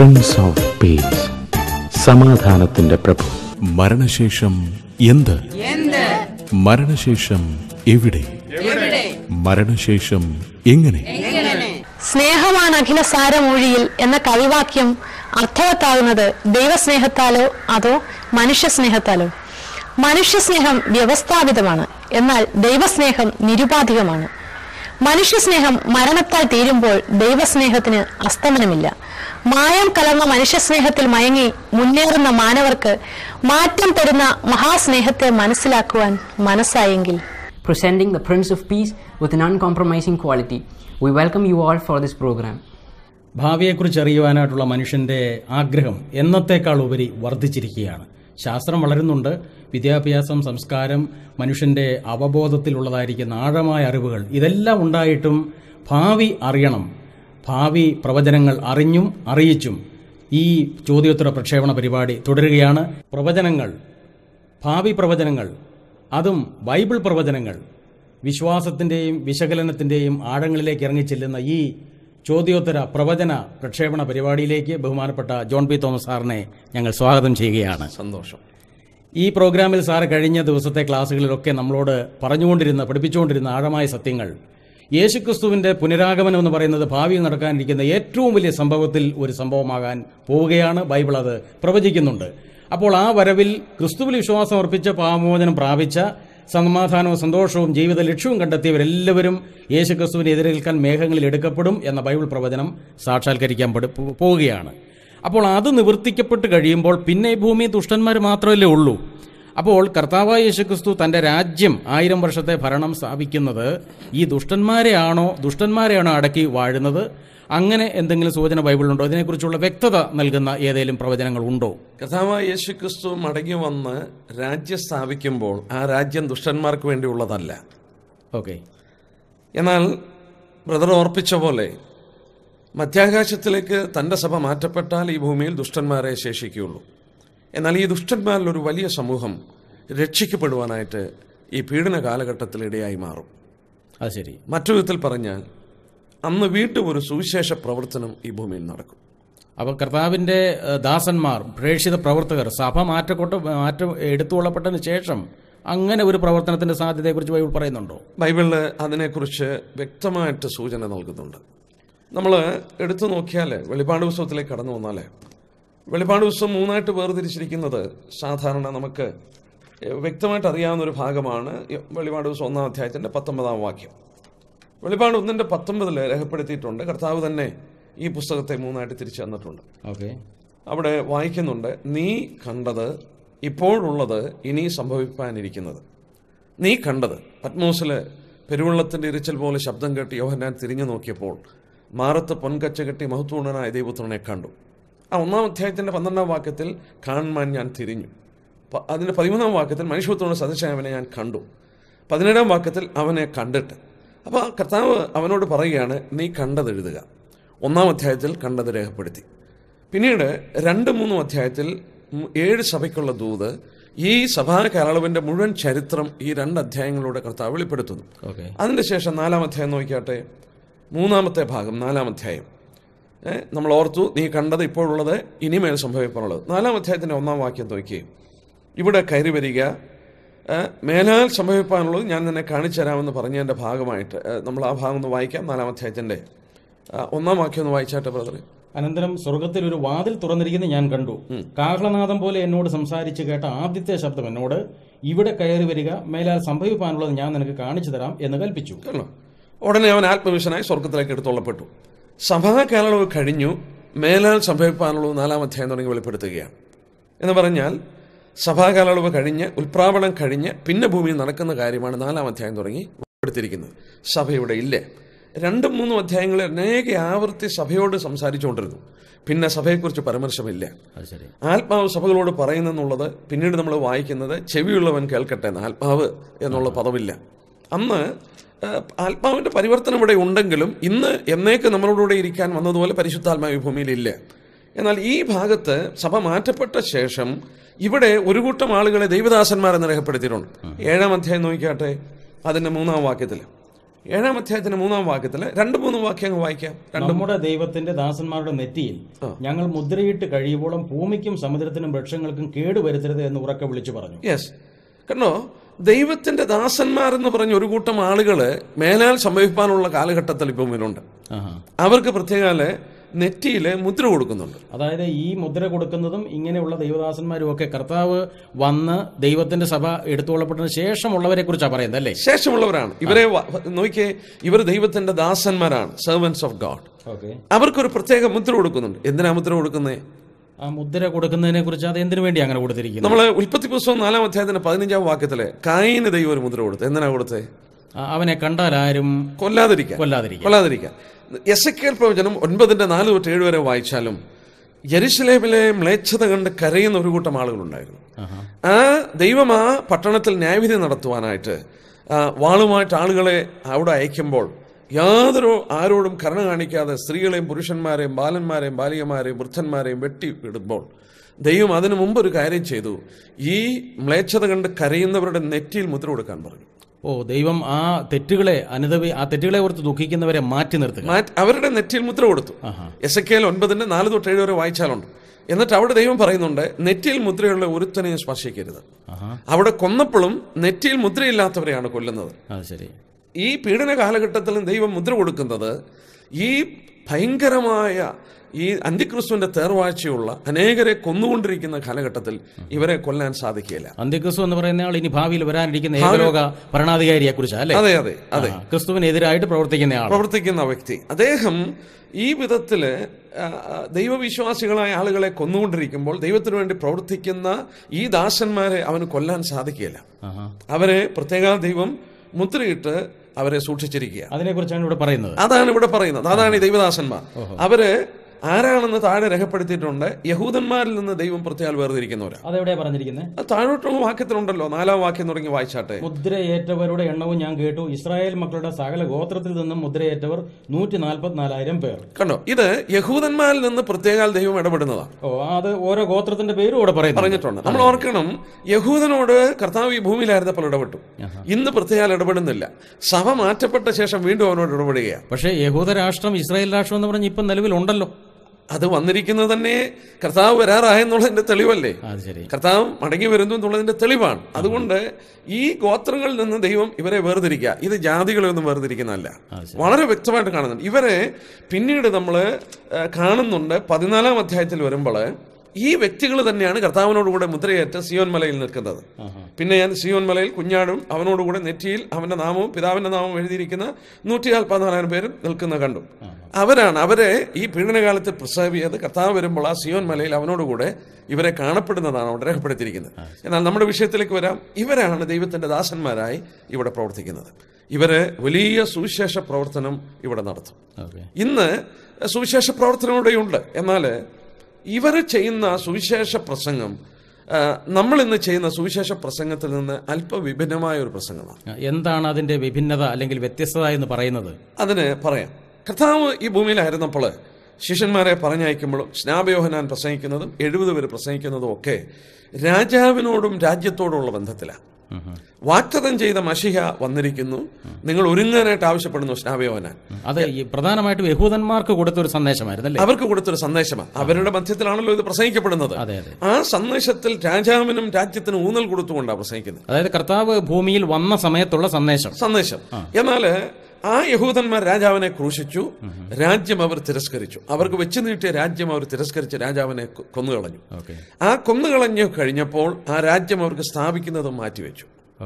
Prince of peace, സമാധാനത്തിന്റെ പ്രഭു. മരണശേഷം എന്ത്? മരണശേഷം എവിടെ? മരണശേഷം എങ്ങനെ? സ്നേഹമാണ് അഖില സാരമൂഴിയിൽ എന്ന കവിവാക്യം അർത്ഥവത്താകുന്നത് ദൈവസ്നേഹത്താലോ അതോ മനുഷ്യസ്നേഹത്താലോ? മനുഷ്യസ്നേഹം വ്യവസ്ഥാപിതമാണ്, എന്നാൽ ദൈവസ്നേഹം നിരുപാധികമാണ്. മനുഷ്യസ്നേഹം മരണത്താൽ തീരുമ്പോൾ ദൈവസ്നേഹത്തിന് അസ്തമനമില്ല. മായം കലർന്ന മനുഷ്യസ്നേഹത്തിൽ മയങ്ങി മുന്നേറുന്ന മാനവർക്ക് മാറ്റം തരുന്ന മഹാസ്നേഹത്തെ മനസ്സിലാക്കുവാൻ മനസ്സായെങ്കിൽ. Presenting the Prince of Peace with an uncompromising quality, we welcome you all for this program. ഭാവിയെക്കുറിച്ച് അറിയുവാനായിട്ടുള്ള മനുഷ്യന്റെ ആഗ്രഹം എന്നത്തേക്കാൾ ഉപരി വർദ്ധിച്ചിരിക്കുകയാണ്. ശാസ്ത്രം വളരുന്നുണ്ട്. വിദ്യാഭ്യാസം, സംസ്കാരം, മനുഷ്യന്റെ അവബോധത്തിലുള്ളതായിരിക്കുന്ന ആഴമായ അറിവുകൾ ഇതെല്ലാം ഉണ്ടായിട്ടും ഭാവി അറിയണം. ഭാവി പ്രവചനങ്ങൾ അറിഞ്ഞും അറിയിച്ചും ഈ ചോദ്യോത്തര പ്രക്ഷേപണ പരിപാടി തുടരുകയാണ്. പ്രവചനങ്ങൾ, ഭാവി പ്രവചനങ്ങൾ, അതും ബൈബിൾ പ്രവചനങ്ങൾ, വിശ്വാസത്തിന്റെയും വിശകലനത്തിന്റെയും ആഴങ്ങളിലേക്ക് ഇറങ്ങിച്ചെല്ലുന്ന ഈ ചോദ്യോത്തര പ്രവചന പ്രക്ഷേപണ പരിപാടിയിലേക്ക് ബഹുമാനപ്പെട്ട ജോൺ പി തോമസ് സാറിനെ ഞങ്ങൾ സ്വാഗതം ചെയ്യുകയാണ്. സന്തോഷം. ഈ പ്രോഗ്രാമിൽ സാറ് കഴിഞ്ഞ ദിവസത്തെ ക്ലാസ്സുകളിലൊക്കെ നമ്മളോട് പഠിപ്പിച്ചുകൊണ്ടിരുന്ന ആഴമായ സത്യങ്ങൾ, യേശുക്രിസ്തുവിന്റെ പുനരാഗമനം എന്ന് പറയുന്നത് ഭാവിയിൽ നടക്കാനിരിക്കുന്ന ഏറ്റവും വലിയ സംഭവത്തിൽ ഒരു സംഭവമാകാൻ പോവുകയാണ്. ബൈബിൾ അത് പ്രവചിക്കുന്നുണ്ട്. അപ്പോൾ ആ വരവിൽ ക്രിസ്തുവിൽ വിശ്വാസം അർപ്പിച്ച പാപമോചനം പ്രാപിച്ച സമാധാനവും സന്തോഷവും ജീവിത ലക്ഷ്യവും കണ്ടെത്തിയവരെല്ലാവരും യേശുക്രിസ്തുവിനെ എതിരേൽക്കാൻ മേഘങ്ങളിൽ എടുക്കപ്പെടും എന്ന ബൈബിൾ പ്രവചനം സാക്ഷാത്കരിക്കാൻ പോവുകയാണ്. അപ്പോൾ അത് നിവർത്തിക്കപ്പെട്ട് കഴിയുമ്പോൾ പിന്നെ ഭൂമി ദുഷ്ടന്മാർ മാത്രമല്ലേ ഉള്ളൂ. അപ്പോൾ കർത്താവായ യേശുക്രിസ്തു തന്റെ രാജ്യം 1000 വർഷത്തെ ഭരണം സ്ഥാപിക്കുന്നത് ഈ ദുഷ്ടന്മാരെയാണോ അടക്കി വാഴുന്നത്? അങ്ങനെ എന്തെങ്കിലും സൂചന ബൈബിളിലുണ്ടോ? ഇതിനെക്കുറിച്ചുള്ള വ്യക്തത നൽകുന്ന ഏതെങ്കിലും പ്രവചനങ്ങൾ ഉണ്ടോ? കർത്താവായ യേശുക്രിസ്തു മടങ്ങി വന്ന് രാജ്യം സ്ഥാപിക്കുമ്പോൾ ആ രാജ്യം ദുഷ്ടന്മാർക്ക് വേണ്ടിയുള്ളതല്ല. ഓക്കെ. എന്നാൽ ബ്രദർ ഓർപ്പിച്ച പോലെ മധ്യാകാശത്തിലേക്ക് തൻ്റെ സഭ മാറ്റപ്പെട്ടാൽ ഈ ഭൂമിയിൽ ദുഷ്ടന്മാരെ ശേഷിക്കുകയുള്ളൂ. എന്നാൽ ഈ ദുഷ്ടന്മാരിൽ ഒരു വലിയ സമൂഹം രക്ഷിക്കപ്പെടുവാനായിട്ട് ഈ പീഡന കാലഘട്ടത്തിൽ ഇടയായി മാറും. അത് ശരി. മറ്റൊരു വിധത്തിൽ പറഞ്ഞാൽ അന്ന് വീണ്ടും ഒരു സുവിശേഷ പ്രവർത്തനം ഈ ഭൂമിയിൽ നടക്കും. അപ്പോൾ കർത്താവിന്റെ ദാസന്മാർ, പ്രേക്ഷിത പ്രവർത്തകർ, സഭ മാറ്റം എടുത്തുകൊള്ളപ്പെട്ടതിന് ശേഷം അങ്ങനെ ഒരു പ്രവർത്തനത്തിന്റെ സാധ്യതയെക്കുറിച്ച് ബൈബിൾ പറയുന്നുണ്ടോ? ബൈബിളിൽ അതിനെക്കുറിച്ച് വ്യക്തമായിട്ട് സൂചന നൽകുന്നുണ്ട്. നമ്മൾ എടുത്തു നോക്കിയാൽ വെളിപ്പാട് പുസ്തകത്തിലേക്ക് കടന്നു വന്നാൽ വെളിപ്പാട് പുസ്തകം 3 വേർതിരിച്ചിരിക്കുന്നത് സാധാരണ നമുക്ക് വ്യക്തമായിട്ട് അറിയാവുന്ന ഒരു ഭാഗമാണ്. വെളിപ്പാട് പുസ്തകം 1 അധ്യായത്തിൻ്റെ 19 വാക്യം. വെളിപ്പാട് 1:19 രേഖപ്പെടുത്തിയിട്ടുണ്ട്. കർത്താവ് തന്നെ ഈ പുസ്തകത്തെ 3 തിരിച്ചു തന്നിട്ടുണ്ട്. ഓക്കെ. അവിടെ വായിക്കുന്നുണ്ട്, നീ കണ്ടത്, ഇപ്പോഴുള്ളത്, ഇനി സംഭവിക്കാനിരിക്കുന്നത്. നീ കണ്ടത്. പത്മോസിലെ പെരുവെള്ളത്തിന്റെ ഇരിച്ചൽ പോലെ ശബ്ദം കേട്ട് യോഹന്നാൻ തിരിഞ്ഞു നോക്കിയപ്പോൾ മാറത്ത് പൊൻകച്ച കെട്ടി മഹത്വപൂർണനായ ദൈവപുത്രനെ കണ്ടു. ആ 1 അധ്യായത്തിന്റെ 12 വാക്യത്തിൽ കാണുവാൻ ഞാൻ തിരിഞ്ഞു. അതിന്റെ 13 വാക്യത്തിൽ മനുഷ്യപുത്രന്റെ സദൃശനായ അവനെ ഞാൻ കണ്ടു. 17 വാക്യത്തിൽ അവനെ കണ്ടിട്ട്. അപ്പോൾ കർത്താവ് അവനോട് പറയുകയാണ്, നീ കണ്ടത് എഴുതുക. 1 അധ്യായത്തിൽ കണ്ടത് രേഖപ്പെടുത്തി. പിന്നീട് 2-3 അധ്യായത്തിൽ 7 സഭയ്ക്കുള്ള ദൂത്, ഈ സഭാ കാലയളവിന്റെ മുഴുവൻ ചരിത്രം ഈ 2 അധ്യായങ്ങളിലൂടെ കർത്താവ് വെളിപ്പെടുത്തുന്നു. അതിന്റെ ശേഷം 4 അധ്യായം നോക്കിയാട്ടെ. 3 ഭാഗം 4 അധ്യായം നമ്മൾ ഓർത്തു, നീ കണ്ടത് ഇപ്പോഴുള്ളത്, ഇനിമേൽ സംഭവിക്കാനുള്ളത്. 4 അധ്യായത്തിന്റെ 1 വാക്യം നോക്കിയേ. ഇവിടെ കയറി വരിക, മേലാൽ സംഭവിക്കാനുള്ളത് ഞാൻ നിന്നെ കാണിച്ചു തരാമെന്ന് പറഞ്ഞതിൻ്റെ ഭാഗമായിട്ട് നമ്മൾ ആ ഭാഗം ഒന്ന് വായിക്കാം. 4 അധ്യായത്തിന്റെ 1 വാക്യം ഒന്ന് വായിച്ചാട്ടെ ബ്രദർ. അനന്തരം സ്വർഗത്തിൽ ഒരു വാതിൽ തുറന്നിരിക്കുന്നത് ഞാൻ കണ്ടു. കാഹളനാദം പോലെ എന്നോട് സംസാരിച്ച് കേട്ട ആദ്യത്തെ ശബ്ദം എന്നോട്, ഇവിടെ കയറി വരിക, മേലാൽ സംഭവിക്കാനുള്ളത് ഞാൻ നിനക്ക് കാണിച്ചു തരാം എന്ന് കൽപ്പിച്ചു. ഉടനെ അവൻ ആത്മവിശനായി സ്വർഗത്തിലേക്ക് എടുത്തുള്ളപ്പെട്ടു. സഭാ കാലയളവ് കഴിഞ്ഞു, മേലാൽ സംഭവിക്കാനുള്ളത് 4 അധ്യായം തുടങ്ങി വെളിപ്പെടുത്തുകയാണ്. എന്ന് പറഞ്ഞാൽ സഭാകാലയളവ് കഴിഞ്ഞ്, ഉൽപ്രാവണം കഴിഞ്ഞ് പിന്നെ ഭൂമിയിൽ നടക്കുന്ന കാര്യമാണ് 4 അധ്യായം തുടങ്ങി വെളിപ്പെടുത്തിയിരിക്കുന്നത്. സഭയുടെ ഇല്ലേ 2-3 അധ്യായങ്ങളിൽ അനേക ആവർത്തി സഭയോട് സംസാരിച്ചുകൊണ്ടിരുന്നു. പിന്നെ സഭയെക്കുറിച്ച് പരാമർശമില്ല. ആത്മാവ് സഭകളോട് പറയുന്നെന്നുള്ളത് പിന്നീട് നമ്മൾ വായിക്കുന്നത്, ചെവിയുള്ളവൻ കേൾക്കട്ടെ എന്ന്. ആത്മാവ് എന്നുള്ള പദമില്ല. അന്ന് ആത്മാവിന്റെ പരിവർത്തനം ഇവിടെ ഉണ്ടെങ്കിലും ഇന്ന് എന്നേക്ക് നമ്മളോടുകൂടെ ഇരിക്കാൻ വന്നതുപോലെ പരിശുദ്ധാത്മാവ് ഭൂമിയിലില്ല. എന്നാൽ ഈ ഭാഗത്ത് സഭ മാറ്റപ്പെട്ട ശേഷം ഇവിടെ ഒരു കൂട്ടം ആളുകളെ ദൈവദാസന്മാരെന്ന് രേഖപ്പെടുത്തിയിട്ടുണ്ട്. 7 അധ്യായം നോക്കിയാട്ടെ, അതിന്റെ 3 വാക്യത്തിൽ 7-ാം അധ്യായത്തിന് 3-ാം വാക്യത്തിൽ 2-3 വാക്യങ്ങൾ വായിക്കാം. നമ്മുടെ ദൈവത്തിന്റെ ദാസന്മാരുടെ നെറ്റിയിൽ ഞങ്ങൾ മുദ്രയിട്ട് കഴിയുമ്പോഴും ഭൂമിക്കും സമുദ്രത്തിനും വൃക്ഷങ്ങൾക്കും കേടുവരുത്തരുത് എന്ന് ഉറക്കെ വിളിച്ചു പറഞ്ഞു. യെസ്, കണ്ടോ, ദൈവത്തിന്റെ ദാസന്മാർ എന്ന് പറഞ്ഞ ഒരു കൂട്ടം ആളുകള് മേലാൽ സംഭവിക്കാനുള്ള കാലഘട്ടത്തിൽ ഇപ്പം മുന്നിലുണ്ട്. അവർക്ക് പ്രത്യേക നെറ്റിയില് മുദ്ര കൊടുക്കുന്നുണ്ട്. അതായത് ഈ മുദ്ര കൊടുക്കുന്നതും ഇങ്ങനെയുള്ള ദൈവദാസന്മാരും ഒക്കെ കർത്താവ് വന്ന് ദൈവത്തിന്റെ സഭ എടുത്തുകൊള്ളപ്പെട്ടതിന് ശേഷമുള്ളവരെ കുറിച്ചാണ് പറയുന്നത് അല്ലേ? ശേഷമുള്ളവരാണ് ഇവരെ. നോക്കിയേ, ഇവർ ദൈവത്തിന്റെ ദാസന്മാരാണ്, സെർവൻസ് ഓഫ് ഗോഡ്. അവർക്കൊരു പ്രത്യേക മുദ്ര കൊടുക്കുന്നുണ്ട്. എന്തിനാ മുദ്ര കൊടുക്കുന്നേ? ആ മുദ്ര കൊടുക്കുന്നതിനെ കുറിച്ച് അത് എന്തിനു വേണ്ടി അങ്ങനെ കൊടുത്തിരിക്കുന്നു? നമ്മള് ഉൽപ്പത്തി പുസ്തകം 4-ാം അധ്യായത്തിന് 15-ാം വാക്യത്തില് കായീന് ദൈവം ഒരു മുദ്ര കൊടുത്തു. എന്തിനാ കൊടുത്തേ? അവനെ കണ്ടാൽ ആരും കൊല്ലാതിരിക്കാൻ. എസെക്കിയേൽ പ്രവചനം 9:4-7 വരെ വായിച്ചാലും യെരുശലേമിലെ മ്ലേച്ഛത കണ്ട് കരയുന്ന ഒരു കൂട്ടം ആളുകളുണ്ടായിരുന്നു. ആ ദൈവം ആ പട്ടണത്തിൽ ന്യായവിധി നടത്തുവാനായിട്ട് വാളുമായിട്ട് ആളുകളെ അവിടെ അയക്കുമ്പോൾ ആരോടും കരുണ കാണിക്കാതെ സ്ത്രീകളെയും പുരുഷന്മാരെയും ബാലന്മാരെയും ബാലികമാരെയും വൃദ്ധന്മാരെയും വെട്ടിയിടുമ്പോൾ ദൈവം അതിനു മുമ്പ് ഒരു കാര്യം ചെയ്തു. ഈ മ്ലേച്ഛത കണ്ട് കരയുന്നവരുടെ നെറ്റിയിൽ മുദ്ര കൊടുക്കാൻ പറഞ്ഞു. ദൈവം ആ തെറ്റുകളെ ഓർത്ത് ദുഃഖിക്കുന്നവരെ മാറ്റി നിർത്തുക, അവരുടെ നെറ്റിയിൽ മുദ്ര കൊടുത്തു. എസെക്കിയേൽ 9:4-7 വരെ വായിച്ചാലുണ്ട്. എന്നിട്ട് അവിടെ ദൈവം പറയുന്നുണ്ട്, നെറ്റിയിൽ മുദ്രയുള്ള ഒരുത്തനെയും സ്പർശിക്കരുത്. അവിടെ കൊന്നപ്പോഴും നെറ്റിയിൽ മുദ്രയില്ലാത്തവരെയാണ് കൊല്ലുന്നത്. ഈ പീഡന കാലഘട്ടത്തിലും ദൈവം മുദ്ര കൊടുക്കുന്നത് ഈ ഭയങ്കരമായ ഈ അന്ത്യക്രിസ്തുവിന്റെ തേർവാഴ്ചയുള്ള അനേകരെ കൊന്നുകൊണ്ടിരിക്കുന്ന കാലഘട്ടത്തിൽ ഇവരെ കൊല്ലാൻ സാധിക്കില്ല. അന്ത്യക്രിസ്തു എന്ന് പറയുന്ന ആൾ ഇനി ഭാവിയിൽ വരാനിരിക്കുന്ന ഏകലോക ഭരണാധികാരിയെ കുറിച്ചല്ലേ? അതെ, ക്രിസ്തുവിനെതിരായിട്ട് പ്രവർത്തിക്കുന്ന വ്യക്തി. അദ്ദേഹം ഈ വിധത്തില് ദൈവവിശ്വാസികളായ ആളുകളെ കൊന്നുകൊണ്ടിരിക്കുമ്പോൾ ദൈവത്തിനു വേണ്ടി പ്രവർത്തിക്കുന്ന ഈ ദാസന്മാരെ അവന് കൊല്ലാൻ സാധിക്കില്ല. അവരെ പ്രത്യേക ദൈവം മുദ്രയിട്ട് അവരെ സൂക്ഷിച്ചിരിക്കുക. അതിനെക്കുറിച്ചാണ് ഇവിടെ പറയുന്നത്. അതാണ് ഈ ദൈവദാസന്മാർ. അവര് ആരാണെന്ന് താഴെ രേഖപ്പെടുത്തിയിട്ടുണ്ട്. യഹൂദന്മാരിൽ നിന്ന് ദൈവം പ്രത്യേകം വേർതിരിക്കുന്നവരാണ്. അതെവിടെയാ പറഞ്ഞിരിക്കുന്നത്? താഴോട്ടുള്ള വാക്യത്തിലുണ്ടല്ലോ, 4-ാം വാക്യം തുടങ്ങി വായിച്ചാട്ടെ. മുദ്രയേറ്റവരുടെ എണ്ണവും ഞാൻ കേട്ടു. ഇസ്രായേൽ മക്കളുടെ സകല ഗോത്രത്തിൽ നിന്നും മുദ്രയേറ്റവർ 144,000 പേർ. കണ്ടോ, ഇത് യഹൂദന്മാരിൽ നിന്ന് പ്രത്യേക ദൈവം ഇടപെടുന്നതാണ്. അത് ഓരോ ഗോത്രത്തിന്റെ പേരും ഇവിടെ പറഞ്ഞിട്ടുണ്ട്. നമ്മൾ ഓർക്കണം, യഹൂദനോട് കർത്താവ് ഈ ഭൂമിയിലായിരുന്നപ്പോൾ ഇടപെട്ടു. ഇന്ന് പ്രത്യേക ഇടപെടുന്നില്ല. സഭ മാറ്റപ്പെട്ട ശേഷം വീണ്ടും അവനോട് ഇടപെടുകയാണ്. പക്ഷേ യഹൂദ രാഷ്ട്രം, ഇസ്രായേൽ രാഷ്ട്രം എന്ന് പറഞ്ഞ് ഇപ്പം നിലവിലുണ്ടല്ലോ. അത് വന്നിരിക്കുന്നത് തന്നെ കർത്താവ് വരാറായെന്നുള്ളതിന്റെ തെളിവല്ലേ? കർത്താവ് മടങ്ങി വരുന്നു എന്നുള്ളതിന്റെ തെളിവാണ്. അതുകൊണ്ട് ഈ ഗോത്രങ്ങളിൽ നിന്ന് ദൈവം ഇവരെ വേർതിരിക്കുക. ഇത് ജാതികളെ ഒന്നും വേർതിരിക്കുന്നതല്ല, വളരെ വ്യക്തമായിട്ട് കാണുന്നുണ്ട്. ഇവരെ പിന്നീട് നമ്മൾ കാണുന്നുണ്ട് 14-ാം അധ്യായത്തിൽ വരുമ്പോൾ ഈ വ്യക്തികൾ തന്നെയാണ് കർത്താവിനോടുകൂടെ മുദ്രയേറ്റ് സിയോൻ മലയിൽ നിൽക്കുന്നത്. പിന്നെ ഞാൻ സിയോൻ മലയിൽ കുഞ്ഞാടും അവനോടുകൂടെ നെറ്റിയിൽ അവന്റെ നാമവും പിതാവിന്റെ നാമവും എഴുതിയിരിക്കുന്ന 144,000 പേരും നിൽക്കുന്ന കണ്ടു. അവരെ ഈ പീഡനകാലത്ത് പ്രിസർവ് ചെയ്ത് കർത്താവ് വരുമ്പോൾ ആ സിയോൻ മലയിൽ അവനോടുകൂടെ ഇവരെ കാണപ്പെടുന്നതാണ് അവിടെ രേഖപ്പെടുത്തിയിരിക്കുന്നത്. എന്നാൽ നമ്മുടെ വിഷയത്തിലേക്ക് വരാം. ഇവരാണ് ദൈവത്തിന്റെ ദാസന്മാരായി ഇവിടെ പ്രവർത്തിക്കുന്നത്. ഇവര് വലിയ സുവിശേഷ പ്രവർത്തനം ഇവിടെ നടത്തും. ഇന്ന് സുവിശേഷ പ്രവർത്തനം ഇവിടെയുണ്ട്. എന്നാൽ ഇവർ ചെയ്യുന്ന സുവിശേഷ പ്രസംഗം നമ്മൾ ഇന്ന് ചെയ്യുന്ന സുവിശേഷ പ്രസംഗത്തിൽ നിന്ന് അല്പ വിഭിന്നമായ ഒരു പ്രസംഗമാണ്. എന്താണ് അതിന്റെ വിഭിന്നത അല്ലെങ്കിൽ വ്യത്യസ്തത എന്ന് പറയുന്നത്? അതിന് പറയാം. കർത്താവ് ഈ ഭൂമിയിലായിരുന്നപ്പോൾ ശിഷ്യന്മാരെ പറഞ്ഞയക്കുമ്പോഴും സ്നാപയോഹന്നാൻ പ്രസംഗിക്കുന്നതും 70 പേര് പ്രസംഗിക്കുന്നതും ഒക്കെ രാജാവിനോടും രാജ്യത്തോടുള്ള ബന്ധത്തിലാണ്. വാഗ്ദത്തം ചെയ്ത മശിഹ വന്നിരിക്കുന്നു, നിങ്ങൾ ഒരുങ്ങാനായിട്ട് ആവശ്യപ്പെടുന്നു സ്നാപയോഹന്നാൻ. അത് പ്രധാനമായിട്ടും യഹൂദന്മാർക്ക് കൊടുത്തൊരു സന്ദേശമായിരുന്നു. അവർക്ക് കൊടുത്തൊരു സന്ദേശമാണ്. അവരുടെ മധ്യത്തിലാണല്ലോ ഇത് പ്രസംഗിക്കപ്പെടുന്നത്. ആ സന്ദേശത്തിൽ രാജാവിനും രാജ്യത്തിനും ഊന്നൽ കൊടുത്തുകൊണ്ടാണ് പ്രസംഗിക്കുന്നത്. അതായത് കർത്താവ് ഭൂമിയിൽ വന്ന സമയത്തുള്ള സന്ദേശം. എന്നാൽ ആ യഹൂദന്മാർ രാജാവിനെ ക്രൂശിച്ചു, രാജ്യം അവർ തിരസ്കരിച്ചു. അവർക്ക് വെച്ച് നീട്ടിയ രാജ്യം അവർ തിരസ്കരിച്ച് രാജാവിനെ കൊന്നുകളഞ്ഞു. ആ കൊന്നുകളഞ്ഞു കഴിഞ്ഞപ്പോൾ ആ രാജ്യം അവർക്ക് സ്ഥാപിക്കുന്നത് മാറ്റിവെച്ചു.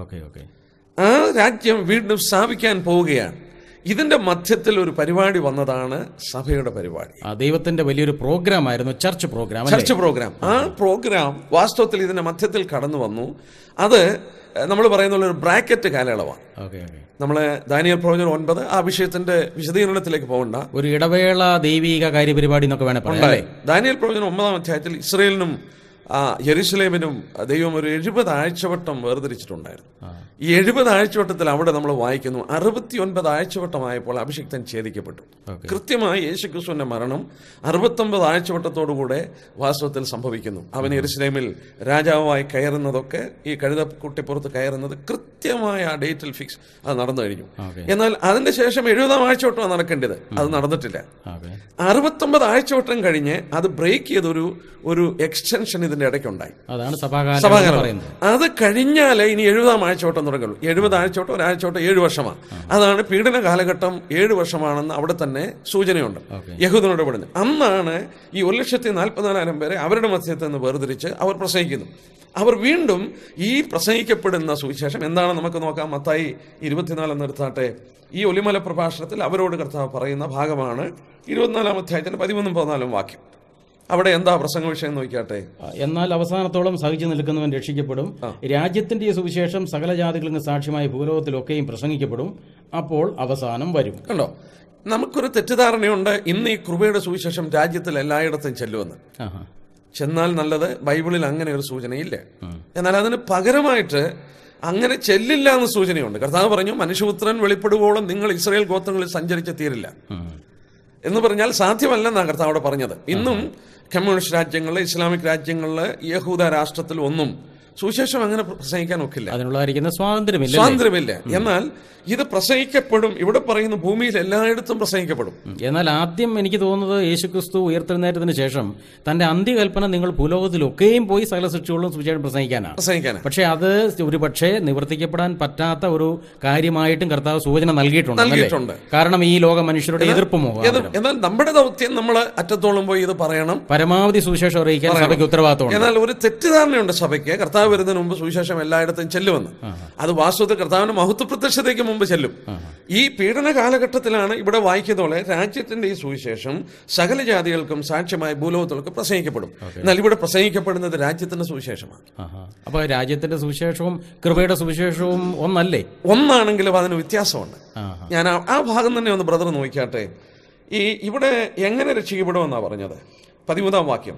ആ രാജ്യം വീണ്ടും സ്ഥാപിക്കാൻ പോവുകയാണ്. ഇതിന്റെ മധ്യത്തിൽ ഒരു പരിപാടി വന്നതാണ് സഭയുടെ പരിപാടി. ദൈവത്തിന്റെ വലിയൊരു പ്രോഗ്രാം ആയിരുന്നു, ചർച്ച് പ്രോഗ്രാം. ആ പ്രോഗ്രാം വാസ്തവത്തിൽ ഇതിന്റെ മധ്യത്തിൽ കടന്നു വന്നു. അത് നമ്മൾ പറയുന്ന ഒരു ബ്രാക്കറ്റ് കാലയളവാണ്. നമ്മള് ദാനിയേൽ പ്രവചനം 9 ആ വിഷയത്തിന്റെ വിശദീകരണത്തിലേക്ക് പോകണ്ട, ഒരു ഇടവേള ദൈവിക കാര്യപരിപാടി എന്നൊക്കെ വേണം പറയാം. ദാനിയേൽ പ്രവചനം 9-ാം അധ്യായത്തിൽ ഇസ്രായേലിനും യെരുശലേമിനും ദൈവം ഒരു 70 ആഴ്ചവട്ടം വേർതിരിച്ചിട്ടുണ്ടായിരുന്നു. ഈ 70 ആഴ്ചവട്ടത്തിൽ അവിടെ നമ്മൾ വായിക്കുന്നു 69 ആഴ്ചവട്ടമായപ്പോൾ അഭിഷിക്തൻ ഛേദിക്കപ്പെട്ടു. കൃത്യമായി യേശുക്രിസ്തുവിന്റെ മരണം 69 ആഴ്ചവട്ടത്തോടുകൂടെ വാസ്തവത്തിൽ സംഭവിക്കുന്നു. അവൻ യെരുശലേമിൽ രാജാവായി കയറുന്നതൊക്കെ, ഈ കഴുതക്കുട്ടിപ്പുറത്ത് കയറുന്നത് കൃത്യമായ ആ ഡേറ്റിൽ ഫിക്സ് അത് നടന്നു കഴിഞ്ഞു. എന്നാൽ അതിന്റെ ശേഷം 70 ആഴ്ചവട്ടമാണ് നടക്കേണ്ടത്, അത് നടന്നിട്ടില്ല. 69 ആഴ്ചവട്ടം കഴിഞ്ഞ് അത് ബ്രേക്ക് ചെയ്തൊരു എക്സ്റ്റൻഷൻ ഇതിന്റെ ഇടയ്ക്കുണ്ടായി. അതാണ് സഭാകാലം. അത് കഴിഞ്ഞാലേ ഇനി 70 ആഴ്ചവട്ടം തുടങ്ങുള്ളൂ. 70 ആഴ്ചവട്ടം, ഒരാഴ്ചവട്ടം 7 വർഷമാണ്. അതാണ് പീഡന കാലഘട്ടം 7 വർഷമാണെന്ന് അവിടെ തന്നെ സൂചനയുണ്ട്. യഹൂദനോട് പെടുന്നത് അന്നാണ് ഈ 1,44,000 പേരെ അവരുടെ മധ്യത്തിൽ നിന്ന് വേർതിരിച്ച് അവർ പ്രസംഗിക്കുന്നു. അവർ വീണ്ടും ഈ പ്രസംഗിക്കപ്പെടുന്ന സുവിശേഷം എന്താണെന്ന് നമുക്ക് നോക്കാം. മത്തായി 24 നിർത്താട്ടെ. ഈ ഒലിമല പ്രഭാഷണത്തിൽ അവരോട് കർത്താവ് പറയുന്ന ഭാഗമാണ് 24 അധ്യായത്തിന്റെ 13-14 വാക്യം. അവിടെ എന്താ പ്രസംഗ വിഷയം നോക്കിയാട്ടെ. എന്നാൽ അവസാനത്തോളം സഹിച്ചു നിൽക്കുന്നവൻ രക്ഷിക്കപ്പെടും. രാജ്യത്തിന്റെ സുവിശേഷം സകല ജാതികൾക്ക് സാക്ഷ്യമായി ഭൂലോകത്തിലൊക്കെയും പ്രസംഗിക്കപ്പെടും. അപ്പോൾ അവസാനം വരും. കണ്ടോ, നമുക്കൊരു തെറ്റിദ്ധാരണയുണ്ട് ഇന്ന് ഈ കൃപയുടെ സുവിശേഷം രാജ്യത്തിൽ എല്ലായിടത്തും ചെല്ലുമെന്ന്. ചെന്നാൽ നല്ലത്. ബൈബിളിൽ അങ്ങനെ ഒരു സൂചനയില്ല. എന്നാൽ അതിന് പകരമായിട്ട് അങ്ങനെ ചെല്ലില്ല എന്ന് സൂചനയുണ്ട്. കർത്താവ് പറഞ്ഞു, മനുഷ്യപുത്രൻ വെളിപ്പെടുവോളം നിങ്ങൾ ഇസ്രായേൽ ഗോത്രങ്ങളിൽ സഞ്ചരിച്ച് തീരില്ല എന്ന് പറഞ്ഞാൽ സാധ്യമല്ലെന്നാണ് കർത്താവ് അവിടെ പറഞ്ഞത്. ഇന്നും കമ്മ്യൂണിസ്റ്റ് രാജ്യങ്ങളിൽ, ഇസ്ലാമിക് രാജ്യങ്ങളിൽ, യഹൂദ രാഷ്ട്രത്തിൽ ഒന്നും സുവിശേഷം അങ്ങനെ പ്രസംഗിക്കാൻ ഒക്കില്ല. അതിനുള്ള സ്വാതന്ത്ര്യമില്ല. എന്നാൽ ഇത് പ്രസംഗിക്കപ്പെടും. ഇവിടെ പറയുന്ന ഭൂമിയിൽ എല്ലായിടത്തും പ്രസംഗിക്കപ്പെടും. എന്നാൽ ആദ്യം എനിക്ക് തോന്നുന്നത് യേശുക്രിസ്തു ഉയർത്തെഴുന്നേറ്റത്തിന് ശേഷം തന്റെ അന്ത്യകൽപ്പന നിങ്ങൾ ഭൂലോകത്തിലൊക്കെയും പോയി സകല സൃഷ്ടികളും സുവിശേഷം പ്രസംഗിക്കാനാണ്. പക്ഷെ അത് ഒരു പക്ഷേ നിവർത്തിക്കപ്പെടാൻ പറ്റാത്ത ഒരു കാര്യമായിട്ടും കർത്താവ് സൂചന നൽകിയിട്ടുണ്ട്. കാരണം ഈ ലോക മനുഷ്യരുടെ എതിർപ്പുമോ. എന്നാൽ നമ്മുടെ ദൗത്യം നമ്മൾ അറ്റത്തോളം പോയി ഇത് പറയണം, പരമാവധി സുവിശേഷം അറിയിക്കാൻ സഭയ്ക്ക് ഉത്തരവാദിത്തമുണ്ട്. എന്നാൽ ഒരു തെറ്റിദ്ധാരണയുണ്ട് സഭയ്ക്ക്, കർത്താവ് വരുന്നതിന് മുമ്പ് സുവിശേഷം എല്ലായിടത്തും ചെല്ലുമെന്ന്. അത് വാസ്തവത്തിൽ കർത്താവിന്റെ മഹത്വ പ്രത്യക്ഷതയ്ക്ക് മുമ്പ് ചെല്ലും. ഈ പീഡന കാലഘട്ടത്തിലാണ് ഇവിടെ വായിക്കുന്നതോടെ രാജ്യത്തിന്റെ ഈ സുവിശേഷം സകല ജാതികൾക്കും സാക്ഷ്യമായി ഭൂലോകത്തിലൊക്കെ പ്രസംഗിക്കപ്പെടും. എന്നാൽ ഇവിടെ പ്രസംഗിക്കപ്പെടുന്നത് രാജ്യത്തിന്റെ സുവിശേഷമാണ്. അപ്പൊ രാജ്യത്തിന്റെ സുവിശേഷവും കൃപയുടെ സുവിശേഷവും ഒന്നാണെങ്കിലും അതിന് വ്യത്യാസമുണ്ട്. ഞാൻ ആ ഭാഗം തന്നെ ഒന്ന് ബ്രദർ നോക്കിയാട്ടെ. ഇവിടെ എങ്ങനെ രക്ഷിക്കപ്പെടുമെന്നാ പറഞ്ഞത്? 13 വാക്യം.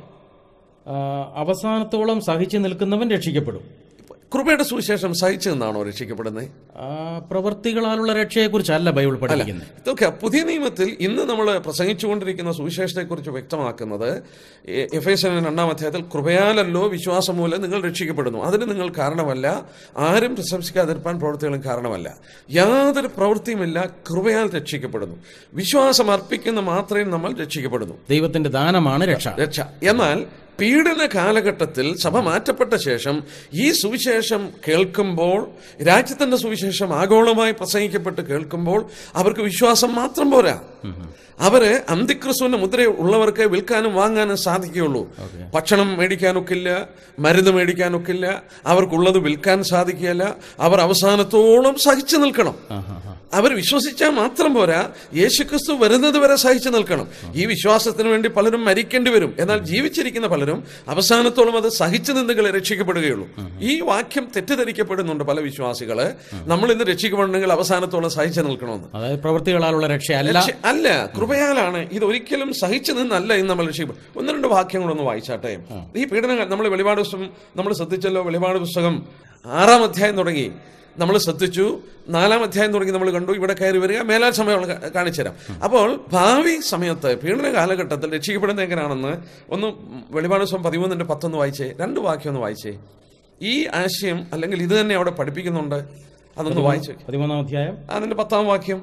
അവസാനത്തോളം സഹിച്ചു നിൽക്കുന്നവൻ രക്ഷിക്കപ്പെടും. കൃപയുടെ സുവിശേഷം സഹിച്ചു നിന്നാണോ രക്ഷിക്കപ്പെടുന്നത്? പ്രവൃത്തികളാലുള്ള രക്ഷയെക്കുറിച്ചല്ല ബൈബിൾ പഠിക്കുന്നത്. ഇതൊക്കെ പുതിയ നിയമത്തിൽ ഇന്ന് നമ്മൾ പ്രസംഗിച്ചുകൊണ്ടിരിക്കുന്ന സുവിശേഷത്തെക്കുറിച്ച് വ്യക്തമാക്കുന്നത് എഫേസ്യർ 2 അധ്യായത്തിൽ കൃപയാലല്ലോ വിശ്വാസം മൂലം നിങ്ങൾ രക്ഷിക്കപ്പെടുന്നു, അതിന് നിങ്ങൾ കാരണമല്ല, ആരും പ്രശംസിക്കാതിരിപ്പാൻ പ്രവൃത്തികളും കാരണമല്ല. യാതൊരു പ്രവൃത്തിയുമില്ല, കൃപയാൽ രക്ഷിക്കപ്പെടുന്നു. വിശ്വാസം അർപ്പിക്കുന്ന മാത്രമേ നമ്മൾ രക്ഷിക്കപ്പെടുന്നു. ദൈവത്തിന്റെ ദാനമാണ് രക്ഷ. എന്നാൽ പീഡന കാലഘട്ടത്തിൽ സഭ മാറ്റപ്പെട്ട ശേഷം ഈ സുവിശേഷം കേൾക്കുമ്പോൾ, രാജ്യത്തിന്റെ സുവിശേഷം ആഗോളമായി പ്രസംഗിക്കപ്പെട്ട് കേൾക്കുമ്പോൾ അവർക്ക് വിശ്വാസം മാത്രം പോരാ. അവര് അന്തിക്രിസ്തുവിന്റെ മുദ്ര ഉള്ളവർക്ക് വിൽക്കാനും വാങ്ങാനും സാധിക്കുകയുള്ളൂ. ഭക്ഷണം മേടിക്കാനൊക്കില്ല, മരുന്ന് മേടിക്കാനൊക്കില്ല, അവർക്കുള്ളത് വിൽക്കാൻ സാധിക്കുകയില്ല. അവർ അവസാനത്തോളം സഹിച്ചു നിൽക്കണം. അവർ വിശ്വസിച്ചാൽ മാത്രം പോരാ, യേശുക്രിസ്തു വരുന്നത് വരെ സഹിച്ചു നിൽക്കണം. ഈ വിശ്വാസത്തിന് വേണ്ടി പലരും മരിക്കേണ്ടി വരും. എന്നാൽ ജീവിച്ചിരിക്കുന്ന പലരും അവസാനത്തോളം അത് സഹിച്ചു നിന്നുകളെ രക്ഷിക്കപ്പെടുകയുള്ളൂ. ഈ വാക്യം തെറ്റിദ്ധരിക്കപ്പെടുന്നുണ്ട് പല വിശ്വാസികള്. നമ്മൾ ഇന്ന് രക്ഷിക്കപ്പെടണമെങ്കിൽ അവസാനത്തോളം സഹിച്ചു നിൽക്കണമെന്ന്. അതായത് പ്രവൃത്തികളാലുള്ള അല്ല, കൃപയാലാണ്. ഇത് ഒരിക്കലും സഹിച്ചു നിന്നല്ല ഇന്ന് നമ്മൾ രക്ഷിക്കപ്പെടും. 1-2 വാക്യങ്ങളൊന്ന് വായിച്ചാട്ടെ. ഈ പീഡന നമ്മൾ വെളിപാട് പുസ്തകം നമ്മൾ ശ്രദ്ധിച്ചല്ലോ. വെളിപാട് പുസ്തകം 6 അധ്യായം തുടങ്ങി നമ്മൾ ശ്രദ്ധിച്ചു, 4 അധ്യായം തുടങ്ങി നമ്മൾ കണ്ടു. ഇവിടെ കയറി വരിക, മേലാൽ സമയം കാണിച്ചു തരാം. അപ്പോൾ ഭാവി സമയത്ത് പീഡന കാലഘട്ടത്തിൽ രക്ഷിക്കപ്പെടുന്നത് എങ്ങനെയാണെന്ന് ഒന്ന് വെളിപാട് പുസ്തകം 13:10 വായിച്ചേ. 2 വാക്യം ഒന്ന് വായിച്ചേ. ഈ ആശയം അല്ലെങ്കിൽ ഇത് തന്നെ അവിടെ പഠിപ്പിക്കുന്നുണ്ട്. അതൊന്ന് വായിച്ചു. 13 അധ്യായം അതിന്റെ 10 വാക്യം.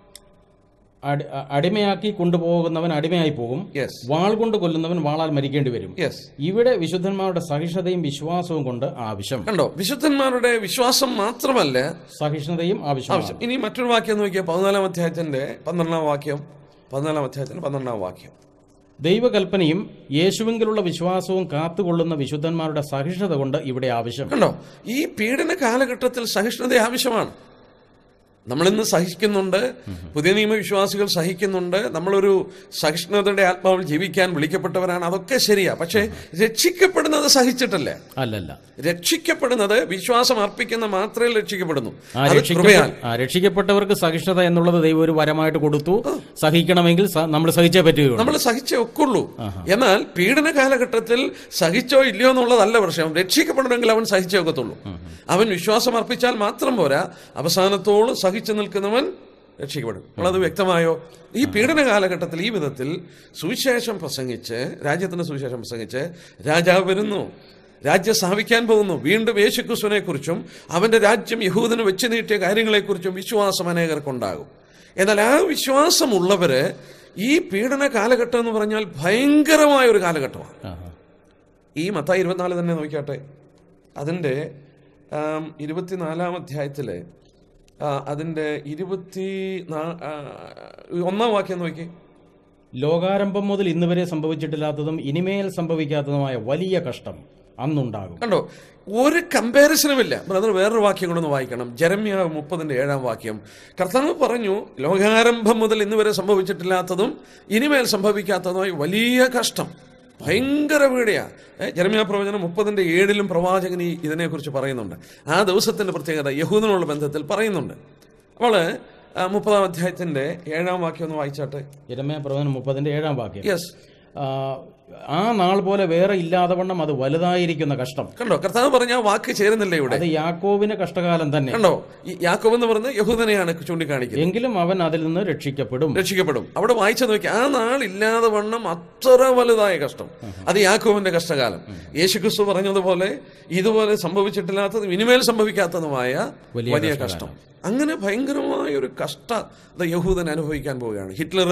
അടിമയാക്കി കൊണ്ടുപോകുന്നവൻ അടിമയായി പോകും, വാൾ കൊണ്ട് കൊല്ലുന്നവൻ വാളാൽ മരിക്കേണ്ടി വരും. ഇവിടെ വിശുദ്ധന്മാരുടെ സഹിഷ്ണുതയും വിശ്വാസവും കൊണ്ട് ആവശ്യം. കണ്ടോ, വിശുദ്ധന്മാരുടെ വിശ്വാസം മാത്രമല്ല, സഹിഷ്ണുതയും ആവശ്യം. ഇനി മറ്റൊരു വാക്യം നോക്കിയാൽ 14 അധ്യായത്തിന്റെ 12 വാക്യം. 14 അധ്യായത്തിന്റെ 12 വാക്യം. ദൈവകൽപ്പനയും യേശുവിലുള്ള വിശ്വാസവും കാത്തുകൊള്ളുന്ന വിശുദ്ധന്മാരുടെ സഹിഷ്ണുത കൊണ്ട് ഇവിടെ ആവശ്യം. കണ്ടോ, ഈ പീഡന കാലഘട്ടത്തിൽ സഹിഷ്ണുത ആവശ്യമാണ്. നമ്മളിന്ന് സഹിക്കുന്നുണ്ട്, പുതിയ നിയമവിശ്വാസികൾ സഹിക്കുന്നുണ്ട്, നമ്മളൊരു സഹിഷ്ണുതയുടെ ആത്മാവിൽ ജീവിക്കാൻ വിളിക്കപ്പെട്ടവരാണ്, അതൊക്കെ ശരിയാ. പക്ഷെ രക്ഷിക്കപ്പെടുന്നത് സഹിച്ചിട്ടല്ലേ? അല്ലല്ല, രക്ഷിക്കപ്പെടുന്നത് വിശ്വാസം അർപ്പിക്കുന്ന മാത്രമേ രക്ഷിക്കപ്പെടുന്നു. രക്ഷിക്കപ്പെട്ടവർക്ക് സഹിഷ്ണുത എന്നുള്ളത് ദൈവം ഒരു വരമായിട്ട് കൊടുത്തു. സഹിക്കണമെങ്കിൽ നമ്മൾ സഹിച്ചേ പറ്റുകയുള്ളൂ, നമ്മൾ സഹിച്ചേ ഒക്കുള്ളൂ. എന്നാൽ പീഡന കാലഘട്ടത്തിൽ സഹിച്ചോ ഇല്ലയോ എന്നുള്ളതല്ല പ്രശ്നം. രക്ഷിക്കപ്പെടണമെങ്കിൽ അവൻ സഹിച്ചേ ഒക്കത്തുള്ളൂ. അവൻ വിശ്വാസം അർപ്പിച്ചാൽ മാത്രം പോരാ, അവസാനത്തോളം സഹിച്ചു നിൽക്കുന്നവൻ രക്ഷിക്കപ്പെടും. നമ്മളത് വ്യക്തമായോ? ഈ പീഡന കാലഘട്ടത്തിൽ ഈ വിധത്തിൽ സുവിശേഷം പ്രസംഗിച്ച്, രാജ്യത്തിന്റെ സുവിശേഷം പ്രസംഗിച്ച്, രാജാവ് വരുന്നു, രാജ്യം സ്ഥാപിക്കാൻ പോകുന്നു, വീണ്ടും യേശുക്രിസ്തുവിനെ കുറിച്ചും അവന്റെ രാജ്യം യഹൂദന് വെച്ച് നീട്ടിയ കാര്യങ്ങളെക്കുറിച്ചും വിശ്വാസം അനേകർക്കുണ്ടാകും. എന്നാൽ ആ വിശ്വാസമുള്ളവര് ഈ പീഡന കാലഘട്ടം എന്ന് പറഞ്ഞാൽ ഭയങ്കരമായ ഒരു കാലഘട്ടമാണ്. ഈ മത്തായി 24 തന്നെ നോക്കിയാട്ടെ, അതിന്റെ 24-ാം അധ്യായത്തില് അതിന്റെ 21-ാം വാക്യം നോക്കി. ലോകാരംഭം മുതൽ ഇന്ന് വരെ സംഭവിച്ചിട്ടില്ലാത്തതും ഇനിമേൽ സംഭവിക്കാത്തതുമായ വലിയ കഷ്ടം അന്നുണ്ടാകും. കണ്ടോ, ഒരു കമ്പാരിസണുമില്ല. ബ്രദർ വേറൊരു വാക്യം കൊണ്ടൊന്ന് വായിക്കണം. ജെരമ്യാവ് 30-ന്റെ 7-ാം വാക്യം. കർത്താവ് പറഞ്ഞു, ലോകാരംഭം മുതൽ ഇന്ന് വരെ സംഭവിച്ചിട്ടില്ലാത്തതും ഇനിമേൽ സംഭവിക്കാത്തതുമായ വലിയ കഷ്ടം, ഭയങ്കര പീഡയാ. ജെരമ്യാ പ്രവചനം 30-ന്റെ 7-ലും പ്രവാചകൻ ഇതിനെക്കുറിച്ച് പറയുന്നുണ്ട്. ആ ദിവസത്തിന്റെ പ്രത്യേകത യഹൂദനുള്ള ബന്ധത്തിൽ പറയുന്നുണ്ട്. അപ്പോൾ 30-ാം അധ്യായത്തിന്റെ 7-ാം വാക്യം ഒന്ന് വായിച്ചാട്ടെ. യെരമ്യാ പ്രവചനം 30-ന്റെ 7-ാം വാക്യം. യെസ്. ആ നാൾ പോലെ വേറെ ഇല്ലാതെ വണ്ണം അത് വലുതായിരിക്കുന്ന കഷ്ടം. കണ്ടോ, കർത്താവ് പറഞ്ഞ ആ വാക്ക് ചേരുന്നില്ല ഇവിടെ. അത് യാക്കോബിന്റെ കഷ്ടകാലം തന്നെ. കണ്ടോ, യാക്കോബ് എന്ന് പറഞ്ഞ യഹൂദനെയാണ് ചൂണ്ടിക്കാണിക്കുന്നത്. എങ്കിലും അവൻ അതിൽ നിന്ന് രക്ഷിക്കപ്പെടും. അവിടെ വായിച്ചു നോക്കി, ആ നാൾ ഇല്ലാതെ വണ്ണം അത്ര വലുതായ കഷ്ടം, അത് യാക്കോബിന്റെ കഷ്ടകാലം. യേശുക്രിസ്തു പറഞ്ഞതുപോലെ ഇതുപോലെ സംഭവിച്ചിട്ടില്ലാത്തതും ഇനിമേൽ സംഭവിക്കാത്തതുമായ വലിയ കഷ്ടം. അങ്ങനെ ഭയങ്കരമായ ഒരു കഷ്ടത യഹൂദൻ അനുഭവിക്കാൻ പോവുകയാണ്. ഹിറ്റ്ലർ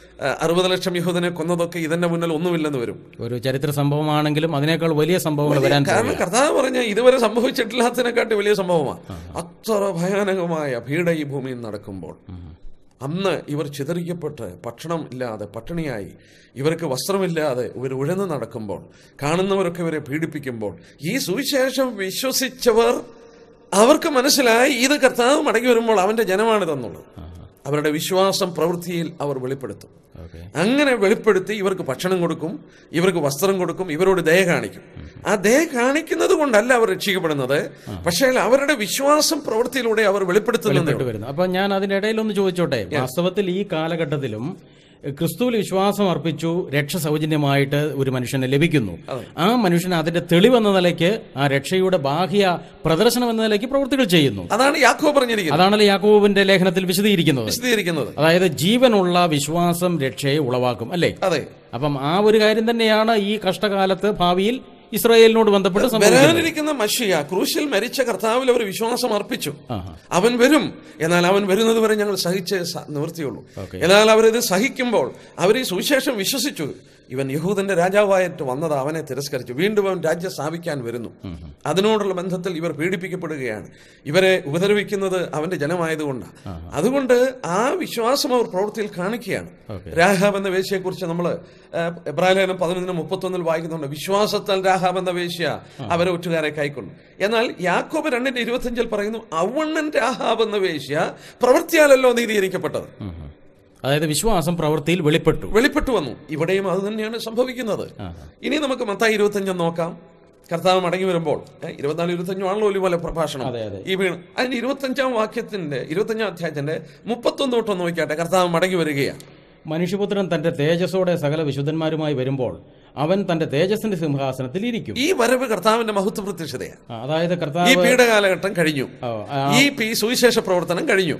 60 ലക്ഷം യഹൂദനെ കൊന്നതൊക്കെ ഇതിന്റെ മുന്നിൽ ഒന്നുമില്ലെന്ന് വരും. ഒരു ചരിത്ര സംഭവമാണെങ്കിലും അതിനേക്കാൾ വലിയ സംഭവങ്ങൾ വരാൻ, കാരണം കർത്താവ് പറഞ്ഞ ഇതുവരെ സംഭവിച്ചിട്ടില്ലാത്തതിനെക്കാട്ടി വലിയ സംഭവമാണ്. അത്ര ഭയാനകമായ പീഡ ഈ ഭൂമിയിൽ നടക്കുമ്പോൾ, അന്ന് ഇവർ ചിതറിക്കപ്പെട്ട് ഭക്ഷണം ഇല്ലാതെ പട്ടിണിയായി, ഇവർക്ക് വസ്ത്രമില്ലാതെ ഇവർ ഉഴന്ന് നടക്കുമ്പോൾ, കാണുന്നവരൊക്കെ ഇവരെ പീഡിപ്പിക്കുമ്പോൾ, ഈ സുവിശേഷം വിശ്വസിച്ചവർ അവർക്ക് മനസ്സിലായി ഇത് കർത്താവ് മടങ്ങി വരുമ്പോൾ അവന്റെ ജനമാണിതെന്നുള്ളത്. അവരുടെ വിശ്വാസം പ്രവൃത്തിയിൽ അവർ വെളിപ്പെടുത്തും. അങ്ങനെ വെളിപ്പെടുത്തി ഇവർക്ക് ഭക്ഷണം കൊടുക്കും, ഇവർക്ക് വസ്ത്രം കൊടുക്കും, ഇവരോട് ദയ കാണിക്കും. ആ ദയ കാണിക്കുന്നത് കൊണ്ടല്ല അവർ രക്ഷിക്കപ്പെടുന്നത്, പക്ഷേ അവരുടെ വിശ്വാസം പ്രവൃത്തിയിലൂടെ അവർ വെളിപ്പെടുത്തുന്നു. അപ്പൊ ഞാൻ അതിന്റെ ഇടയിൽ ഒന്ന് ചോദിച്ചോട്ടെ, വാസ്തവത്തിൽ ഈ കാലഘട്ടത്തിലും ക്രിസ്തുവിൽ വിശ്വാസം അർപ്പിച്ചു, രക്ഷ സൗജന്യമായിട്ട് ഒരു മനുഷ്യനെ ലഭിക്കുന്നു. ആ മനുഷ്യൻ അതിന്റെ തെളിവെന്ന നിലയ്ക്ക്, ആ രക്ഷയുടെ ബാഹ്യ പ്രദർശനം എന്ന നിലയ്ക്ക് പ്രവൃത്തികൾ ചെയ്യുന്നു. അതാണ് യാക്കോബ് പറഞ്ഞിരിക്കുന്നത്. അതാണല്ലോ യാക്കോബിന്റെ ലേഖനത്തിൽ വിശദീകരിക്കുന്നത്. അതായത് ജീവനുള്ള വിശ്വാസം രക്ഷയെ ഉളവാക്കും, അല്ലേ? അതെ. അപ്പം ആ ഒരു കാര്യം തന്നെയാണ് ഈ കഷ്ടകാലത്ത് ഭാവിയിൽ ഇസ്രായേലിനോട് ബന്ധപ്പെട്ട് വരാനിരിക്കുന്ന മശിയ, ക്രൂശിൽ മരിച്ച കർത്താവിൽ അവർ വിശ്വാസം അർപ്പിച്ചു. അവൻ വരും, എന്നാൽ അവൻ വരുന്നത് വരെ ഞങ്ങൾ സഹിച്ച് നിവൃത്തിയുള്ളൂ. എന്നാൽ അവരിത് സഹിക്കുമ്പോൾ അവർ ഈ സുവിശേഷം വിശ്വസിച്ചു. ഇവൻ യഹൂദന്റെ രാജാവായിട്ട് വന്നത് അവനെ തിരസ്കരിച്ചു, വീണ്ടും അവൻ രാജ്യം സ്ഥാപിക്കാൻ വരുന്നു. അതിനോടുള്ള ബന്ധത്തിൽ ഇവർ പീഡിപ്പിക്കപ്പെടുകയാണ്. ഇവരെ ഉപദ്രവിക്കുന്നത് അവന്റെ ജനമായതുകൊണ്ടാണ്. അതുകൊണ്ട് ആ വിശ്വാസം അവർ പ്രവൃത്തിയിൽ കാണിക്കുകയാണ്. രാഹാബ് എന്ന വേശ്യയെക്കുറിച്ച് നമ്മൾ എബ്രായലേഖനം 11:31 വായിക്കുന്നുണ്ട്. വിശ്വാസത്താൽ രാഹാബ് എന്ന വേശ്യ അവരെ ഒറ്റുകാരെ കൈക്കൊണ്ടു. എന്നാൽ യാക്കോബ് 2:25 പറയുന്നു, അവണ്ണൻ രാഹാബ് എന്ന വേശ്യ പ്രവൃത്തിയാലല്ലോ നീതീകരിക്കപ്പെട്ടത്. അതായത് വിശ്വാസം പ്രവൃത്തിയിൽ വെളിപ്പെട്ടു വന്നു. ഇവിടെയും അത് തന്നെയാണ് സംഭവിക്കുന്നത്. ഇനി നമുക്ക് മത്തായി 25 നോക്കാം. കർത്താവ് മടങ്ങി വരുമ്പോൾ 24-25 ആണല്ലോ ഒലിവല പ്രഭാഷണം. ഈ വീണ് അതിന്റെ 25-ാം വാക്യത്തിന്റെ 25-ാം അധ്യായത്തിന്റെ 31 തൊട്ട് നോക്കിയാട്ടെ. കർത്താവ് മടങ്ങി വരികയാണ്. മനുഷ്യപുത്രൻ തന്റെ തേജസ്സോടെ സകല വിശുദ്ധന്മാരുമായി വരുമ്പോൾ അവൻ തന്റെ തേജസ്സിന്റെ സിംഹാസനത്തിൽ ഇരിക്കും. ഈ വരവ് കർത്താവിന്റെ മഹത്വ പ്രത്യക്ഷതയാണ്. അതായത് കർത്താവ് ഈ പീഡകാലഘട്ടം കഴിഞ്ഞു, ഈ സുവിശേഷ പ്രവർത്തനം കഴിഞ്ഞു.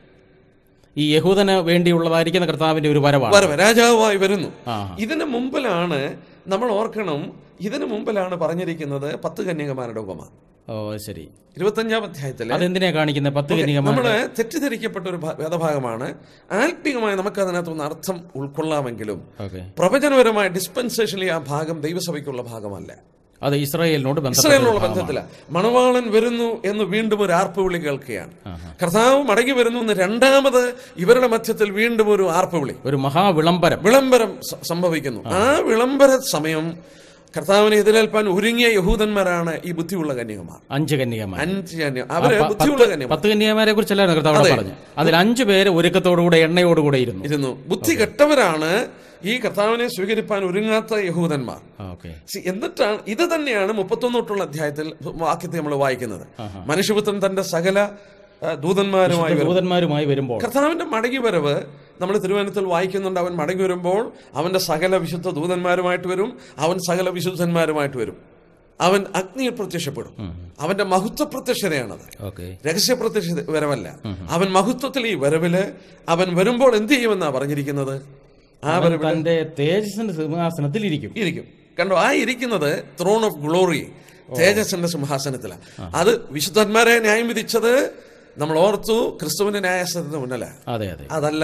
ഈ യഹൂദന് വേണ്ടിയുള്ളതായിരിക്കുന്ന കർത്താവിന്റെ ഒരു വരവ് രാജാവായി വരുന്നു. ഇതിന് മുമ്പിലാണ് നമ്മൾ ഓർക്കണം, ഇതിനു മുമ്പിലാണ് പറഞ്ഞിരിക്കുന്നത് 10 കന്യകമാരുടെ ഉപമ. ശരി. 25-ാം അധ്യായത്തിൽ അതെന്തിനാ കാണിക്കുന്നത്? 10 കന്യകമാർ. നമ്മള് തെറ്റിദ്ധരിക്കപ്പെട്ട ഒരു വേദഭാഗമാണ്. ആത്മീയമായി നമുക്ക് അതിനകത്തൊന്ന് അർത്ഥം ഉൾക്കൊള്ളാമെങ്കിലും പ്രവചനപരമായ ഡിസ്പെൻസേഷനിൽ ആ ഭാഗം ദൈവസഭയ്ക്കുള്ള ഭാഗമല്ല. അത് ഇസ്രായേലിനോട് ബന്ധത്തില. മണവാളൻ വരുന്നു എന്ന് വീണ്ടും ഒരു ആർപ്പുവിളി കേൾക്കുകയാണ്. കർത്താവ് മടങ്ങി വരുന്നു എന്ന് രണ്ടാമത് ഇവരുടെ മധ്യത്തിൽ വീണ്ടും ഒരു ആർപ്പുവിളി, ഒരു മഹാവിളംബരം സംഭവിക്കുന്നു. ആ വിളംബര സമയം കർത്താവിനെ എതിരേൽപ്പാൻ ഒരുങ്ങിയ യഹൂദന്മാരാണ് ഈ ബുദ്ധിയുള്ള കന്യകമാർ. 5 കന്യകമാർ. അവര് ബുദ്ധിയുള്ള കന്യകമാർ. 10 കന്യകമാരെ കുറിച്ചല്ലായിരുന്നു കർത്താവ് പറഞ്ഞു. അതിൽ 5 പേര് ഒരുക്കത്തോടുകൂടെ എണ്ണയോടുകൂടെ ഇരുന്നു. ബുദ്ധി കെട്ടവരാണ് ഈ കർത്താവിനെ സ്വീകരിപ്പാൻ ഒരുങ്ങാത്ത യഹൂദന്മാർ. എന്നിട്ടാണ് ഇത് തന്നെയാണ് 31 അധ്യായത്തിൽ വാക്യത്തെ നമ്മൾ വായിക്കുന്നത്. മനുഷ്യപുത്രൻ തന്റെ സകല ദൂതന്മാരുമായി വരുമ്പോൾ കർത്താവിന്റെ മടങ്ങി വരവ് നമ്മൾ തിരുവചനത്തിൽ വായിക്കുന്നുണ്ട്. അവൻ മടങ്ങി വരുമ്പോൾ അവന്റെ സകല വിശുദ്ധ ദൂതന്മാരുമായിട്ട് വരും, അവൻ സകല വിശുദ്ധന്മാരുമായിട്ട് വരും, അവൻ അഗ്നിയിൽ പ്രത്യക്ഷപ്പെടും. അവന്റെ മഹത്വ പ്രത്യക്ഷതയാണത്, രഹസ്യ പ്രത്യക്ഷ വരവല്ല. അവൻ മഹത്വത്തിൽ ഈ വരവില് അവൻ വരുമ്പോൾ എന്ത് ചെയ്യുമെന്നാ പറഞ്ഞിരിക്കുന്നത്? ആ വരവിന്റെ തേജസ്സിന്റെ സിംഹാസനത്തിൽ ഇരിക്കും. കണ്ടോ, ആ ഇരിക്കുന്നത് ത്രോൺ ഓഫ് ഗ്ലോറി, തേജസ്സിന്റെ സിംഹാസനത്തിലാണ്. അത് വിശുദ്ധന്മാരെ ന്യായം വിധിച്ചത് നമ്മൾ ഓർത്തു ക്രിസ്തുവിന്റെ ന്യായാസനത്തിന് മുന്നല്ല. അതല്ല,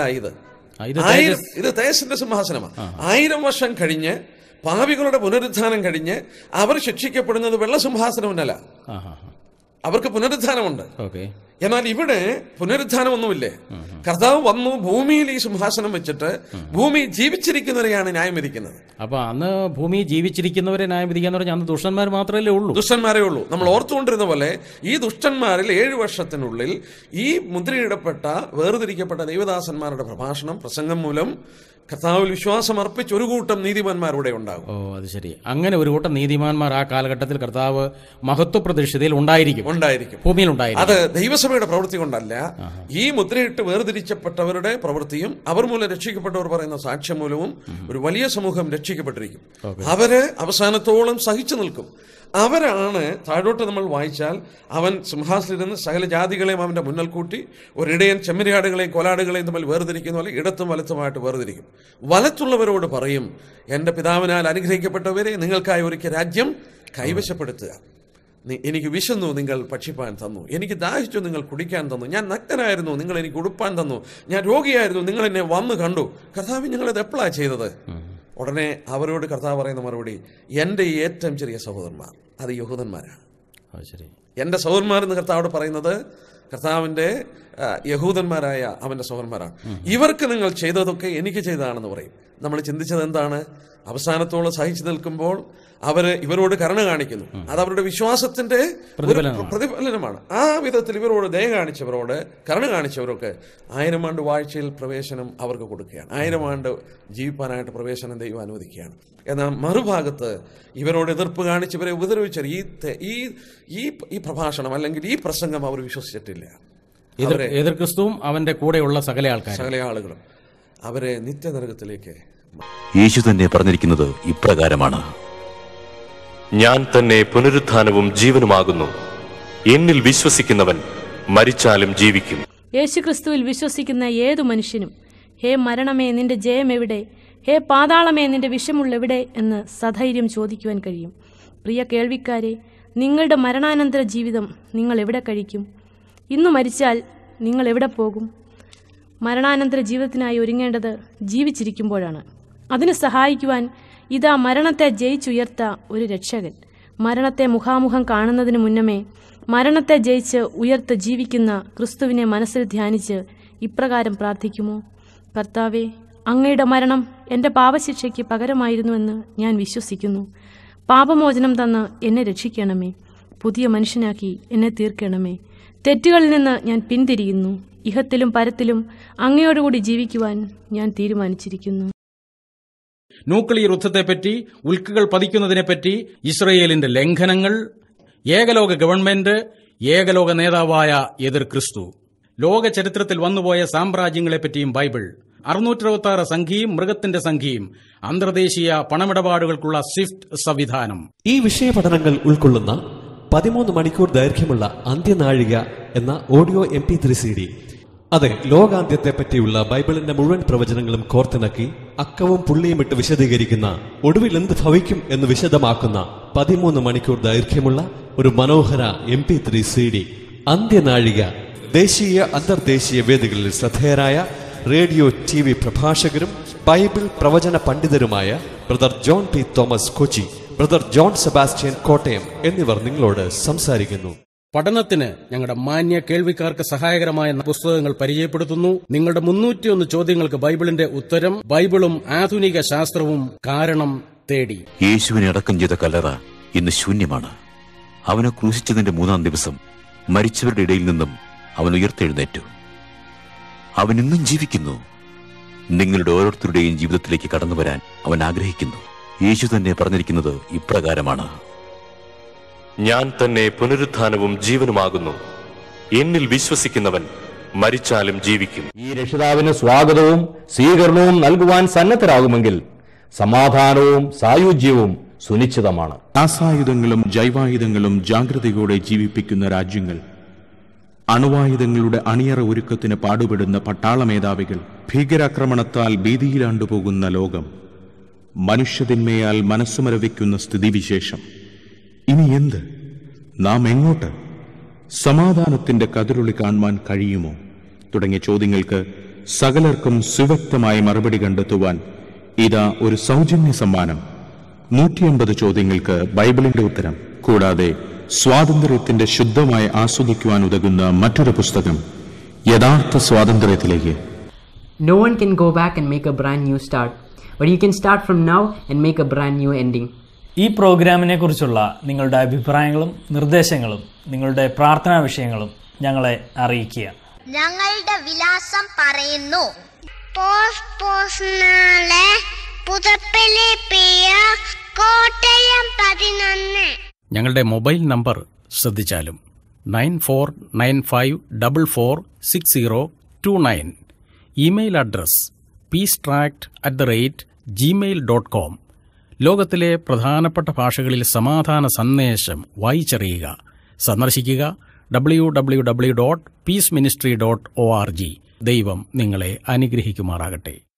ഇത് തേജസ്സിന്റെ സിംഹാസനമാണ്. 1000 വർഷം കഴിഞ്ഞ് പാപികളുടെ പുനരുദ്ധാനം കഴിഞ്ഞ് അവർ ശിക്ഷിക്കപ്പെടുന്നത് വെള്ളസിംഹാസനം മുന്നല്ല. അവർക്ക് പുനരുദ്ധാനമുണ്ട്. എന്നാൽ ഇവിടെ പുനരുദ്ധാനമൊന്നുമില്ലേ. കർത്താവ് വന്നു ഭൂമിയിൽ ഈ സിംഹാസനം വെച്ചിട്ട് ഭൂമി ജീവിച്ചിരിക്കുന്നവരെയാണ് ന്യായം വിധിക്കുന്നത്. അപ്പൊ അന്ന് ഭൂമി ജീവിച്ചിരിക്കുന്നവരെ ന്യായം വിധിക്കാന്ന് പറഞ്ഞാൽ അന്ന് ദുഷ്ടന്മാർ മാത്രമേ ഉള്ളൂ. ദുഷ്ടന്മാരേ ഉള്ളൂ. നമ്മൾ ഓർത്തുകൊണ്ടിരുന്ന പോലെ ഈ ദുഷ്ടന്മാരിൽ 7 വർഷത്തിനുള്ളിൽ ഈ മുദ്രയിടപ്പെട്ട വേർതിരിക്കപ്പെട്ട ദൈവദാസന്മാരുടെ പ്രസംഗം മൂലം കർത്താവിൽ വിശ്വാസം അർപ്പിച്ച് ഒരു കൂട്ടം നീതിമാന്മാരുടെ ഉണ്ടാകും. അത് ശരി. അങ്ങനെ ഒരു കൂട്ടം നീതിമാന്മാർ ആ കാലഘട്ടത്തിൽ കർത്താവ് മഹത്വ പ്രതിഷ്ഠയിൽ ഉണ്ടായിരിക്കും, ഭൂമിയിൽ ഉണ്ടായിരിക്കും. അത് ദൈവസഭയുടെ പ്രവൃത്തി കൊണ്ടല്ല, ഈ മുദ്രയിട്ട് വേർതിരിച്ചപ്പെട്ടവരുടെ പ്രവൃത്തിയും അവർ മൂലം രക്ഷിക്കപ്പെട്ടവർ പറയുന്ന സാക്ഷ്യം മൂലവും ഒരു വലിയ സമൂഹം രക്ഷിക്കപ്പെട്ടിരിക്കും. അവര് അവസാനത്തോളം സഹിച്ചു നിൽക്കും. അവരാണ് താഴോട്ട് നമ്മൾ വായിച്ചാൽ അവൻ സിംഹാസനത്തിലിരുന്ന് സകല ജാതികളെയും അവന്റെ മുന്നിൽ കൂട്ടി ഒരിടയൻ ചെമ്മരിയാടുകളെയും കോലാടുകളെയും തമ്മിൽ വേർതിരിക്കുന്ന പോലെ ഇടത്തും വലത്തുമായിട്ട് വേർതിരിക്കും. വലത്തുള്ളവരോട് പറയും, എന്റെ പിതാവിനാൽ അനുഗ്രഹിക്കപ്പെട്ടവരെ, നിങ്ങൾക്കായി ഒരുക്കിയ രാജ്യം കൈവശപ്പെടുത്തുക. എനിക്ക് വിശന്നു, നിങ്ങൾ ഭക്ഷിപ്പാൻ തന്നു. എനിക്ക് ദാഹിച്ചു, നിങ്ങൾ കുടിക്കാൻ തന്നു. ഞാൻ നഗ്നനായിരുന്നു, നിങ്ങൾ എനിക്ക് ഉടുപ്പാൻ തന്നു. ഞാൻ രോഗിയായിരുന്നു, നിങ്ങൾ എന്നെ വന്നു കണ്ടു. കർത്താവ് ഞങ്ങളത് എപ്പോഴാണ് ചെയ്തത്? ഉടനെ അവരോട് കർത്താവ് പറയുന്ന മറുപടി, എന്റെ ഏറ്റവും ചെറിയ സഹോദരന്മാർ, അത് യഹൂദന്മാരാണ്. എന്റെ സഹോദരന്മാർ എന്ന് കർത്താവോട് പറയുന്നത് കർത്താവിന്റെ യഹൂദന്മാരായ അവന്റെ സഹോദരന്മാരാണ്. ഇവർക്ക് നിങ്ങൾ ചെയ്തതൊക്കെ എനിക്ക് ചെയ്തതാണെന്ന് പറയും. നമ്മൾ ചിന്തിച്ചത് എന്താണ്? അവസാനത്തോളം സഹിച്ചു നിൽക്കുമ്പോൾ അവര് ഇവരോട് കരുണ കാണിക്കുന്നു. അത് അവരുടെ വിശ്വാസത്തിന്റെ പ്രതിഫലനമാണ്. ആ വിധത്തിൽ ഇവരോട് ദയ കാണിച്ചവരോട്, കരുണ കാണിച്ചവരൊക്കെ 1000 ആണ്ട് വാഴ്ചയിൽ പ്രവേശനം അവർക്ക് കൊടുക്കുകയാണ്. 1000 ആണ്ട് ജീവിപ്പാനായിട്ട് പ്രവേശനം ദൈവം അനുവദിക്കുകയാണ്. എന്നാൽ മറുഭാഗത്ത് ഇവരോട് എതിർപ്പ് കാണിച്ചവരെ ഉപദ്രവിച്ച ഈ പ്രഭാഷണം അല്ലെങ്കിൽ ഈ പ്രസംഗം അവർ വിശ്വസിച്ചിട്ടില്ല. എതിർ ക്രിസ്തുവും അവന്റെ കൂടെയുള്ള സകല ആളുകളും അവരെ നിത്യനരകത്തിലേക്ക്. യേശു തന്നെ പറഞ്ഞിരിക്കുന്നത് ഇപ്രകാരമാണ്: ഞാൻ തന്നെ പുനരുത്ഥാനവും ജീവനുമാകുന്നു. എന്നിൽ വിശ്വസിക്കുന്നവൻ മരിച്ചാലും ജീവിക്കും. യേശുക്രിസ്തുവിൽ വിശ്വസിക്കുന്ന ഏതു മനുഷ്യനും, ഹേ മരണമേ നിന്റെ ജയം എവിടെ, ഹേ പാതാളമേ നിന്റെ വിഷമുള്ളെവിടെ എന്ന് സധൈര്യം ചോദിക്കുവാൻ കഴിയും. പ്രിയ കേൾവിക്കാരെ, നിങ്ങളുടെ മരണാനന്തര ജീവിതം നിങ്ങൾ എവിടെ കഴിക്കും? ഇന്നു മരിച്ചാൽ നിങ്ങൾ എവിടെ പോകും? മരണാനന്തര ജീവിതത്തിനായി ഒരുങ്ങേണ്ടത് ജീവിച്ചിരിക്കുമ്പോഴാണ്. അതിന് സഹായിക്കുവാൻ ഇതാ മരണത്തെ ജയിച്ചുയർത്ത ഒരു രക്ഷകൻ. മരണത്തെ മുഖാമുഖം കാണുന്നതിന് മുന്നമേ മരണത്തെ ജയിച്ച് ഉയർത്ത് ജീവിക്കുന്ന ക്രിസ്തുവിനെ മനസ്സിൽ ധ്യാനിച്ച് ഇപ്രകാരം പ്രാർത്ഥിക്കുമോ: കർത്താവേ, അങ്ങയുടെ മരണം എൻ്റെ പാപശിക്ഷയ്ക്ക് പകരമായിരുന്നുവെന്ന് ഞാൻ വിശ്വസിക്കുന്നു. പാപമോചനം തന്ന് എന്നെ രക്ഷിക്കണമേ. പുതിയ മനുഷ്യനാക്കി എന്നെ തീർക്കണമേ. തെറ്റുകളിൽ നിന്ന് ഞാൻ പിന്തിരിയുന്നു. ഇഹത്തിലും പരത്തിലും അങ്ങയോടുകൂടി ജീവിക്കുവാൻ ഞാൻ തീരുമാനിച്ചിരിക്കുന്നു. ന്യൂക്ലിയർ യുദ്ധത്തെപ്പറ്റി, ഉൽക്കകൾ പതിക്കുന്നതിനെപ്പറ്റി, ഇസ്രയേലിന്റെ ലംഘനങ്ങൾ, ഏകലോക ഗവൺമെന്റ്, ഏകലോക നേതാവായ എതിർ ക്രിസ്തു, ലോക ചരിത്രത്തിൽ വന്നുപോയ സാമ്രാജ്യങ്ങളെപ്പറ്റിയും ബൈബിൾ, 666 സംഖ്യയും മൃഗത്തിന്റെ സംഖ്യയും, അന്തർദേശീയ പണമിടപാടുകൾക്കുള്ള സ്വിഫ്റ്റ് സംവിധാനം. ഈ വിഷയപഠനങ്ങൾ ഉൾക്കൊള്ളുന്ന 13 മണിക്കൂർ ദൈർഘ്യമുള്ള അന്ത്യനാഴിക എന്ന ഓഡിയോ MP3 CD, അതെ, ലോകാന്ത്യത്തെ പറ്റിയുള്ള ബൈബിളിന്റെ മുഴുവൻ പ്രവചനങ്ങളും കോർത്തിണക്കി അക്കവും പുള്ളിയും ഇട്ട് വിശദീകരിക്കുന്ന, ഒടുവിൽ എന്ത് ഭവിക്കും എന്ന് വിശദമാക്കുന്ന 13 മണിക്കൂർ ദൈർഘ്യമുള്ള ഒരു മനോഹര MP3 CD. അന്ത്യനാഴിക. ദേശീയ അന്തർദേശീയ വേദികളിൽ ശ്രദ്ധേയരായ റേഡിയോ TV പ്രഭാഷകരും ബൈബിൾ പ്രവചന പണ്ഡിതരുമായ brother John P. Thomas Kochi, brother John Sebastian Kottayam എന്നിവർ നിങ്ങളോട് സംസാരിക്കുന്നു. പഠനത്തിന് ഞങ്ങളുടെ മാന്യ കേൾവിക്കാർക്ക് സഹായകരമായ പുസ്തകങ്ങൾ പരിചയപ്പെടുത്തുന്നു. നിങ്ങളുടെ 301 ചോദ്യങ്ങൾക്ക് ബൈബിളിന്റെ ഉത്തരം, ബൈബിളും ആധുനിക ശാസ്ത്രവും, കാരണം തേടി. യേശുവിനെ അടക്കം ചെയ്ത കല്ലറ ഇന്ന് ശൂന്യമാണ്. അവനെ ക്രൂശിച്ചതിന്റെ 3-ാം ദിവസം മരിച്ചവരുടെ ഇടയിൽ നിന്നും അവൻ ഉയർത്തെഴുന്നേറ്റു. അവൻ ഇന്നും ജീവിക്കുന്നു. നിങ്ങളുടെ ഓരോരുത്തരുടെയും ജീവിതത്തിലേക്ക് കടന്നു വരാൻ അവൻ ആഗ്രഹിക്കുന്നു. യേശു തന്നെ പറഞ്ഞിരിക്കുന്നത് ഇപ്രകാരമാണ്: ഞാൻ തന്നെ പുനരുത്ഥാനവും ജീവനുമാകുന്നു. എന്നിൽ വിശ്വസിക്കുന്നവൻ മരിച്ചാലും ജീവിക്കും. ഈ രക്ഷിതാവിന് സ്വാഗതവും സ്വീകരണവും നൽകുവാൻ സന്നദ്ധരാകുമെങ്കിൽ സമാധാനവും സായുജ്യവും സുനിശ്ചിതമാണ്. രാസായുധങ്ങളും ജൈവായുധങ്ങളും ജാഗ്രതയോടെ ജീവിപ്പിക്കുന്ന രാജ്യങ്ങൾ, അണുവായുധങ്ങളുടെ അണിയറ ഒരുക്കത്തിന് പാടുപെടുന്ന പട്ടാള മേധാവികൾ, ഭീകരാക്രമണത്താൽ ഭീതിയിലാണ്ടുപോകുന്ന ലോകം, മനുഷ്യതിന്മയാൽ മനസ്സുമരവിക്കുന്ന സ്ഥിതിവിശേഷം. ഇനി എന്ത്? നാം എങ്ങോട്ട്? സമാധാനത്തിന്റെ കതിരൊളി കാണുവാൻ കഴിയുമോ? തുടങ്ങിയ ചോദ്യങ്ങൾക്ക് സകലർക്കും സുവ്യക്തമായ മറുപടി കണ്ടെത്തുവാൻ ഇതാ ഒരു സൗജന്യ സമ്മാനം. 150 ചോദ്യങ്ങൾക്ക് ബൈബിളിന്റെ ഉത്തരം. കൂടാതെ സ്വാതന്ത്ര്യത്തിന്റെ ശുദ്ധമായി ആസ്വദിക്കുവാൻ ഉതകുന്ന മറ്റൊരു പുസ്തകം, യഥാർത്ഥ സ്വാതന്ത്ര്യത്തിലേക്ക്. No one can go back and make a brand new start, but you can start from now and make a brand new ending. ഈ പ്രോഗ്രാമിനെ കുറിച്ചുള്ള നിങ്ങളുടെ അഭിപ്രായങ്ങളും നിർദ്ദേശങ്ങളും നിങ്ങളുടെ പ്രാർത്ഥനാ വിഷയങ്ങളും ഞങ്ങളെ അറിയിക്കുക. ഞങ്ങളുടെ വിലാസം പറയുന്നു: കോട്ടയം 11. ഞങ്ങളുടെ മൊബൈൽ നമ്പർ ശ്രദ്ധിച്ചാലും 9495446029. Email address peacetract@gmail.com. ലോകത്തിലെ പ്രധാനപ്പെട്ട ഭാഷകളിൽ സമാധാന സന്ദേശം വായിച്ചറിയുക. സന്ദർശിക്കുക www.peaceministry.org. ദൈവം നിങ്ങളെ അനുഗ്രഹിക്കുമാറാകട്ടെ.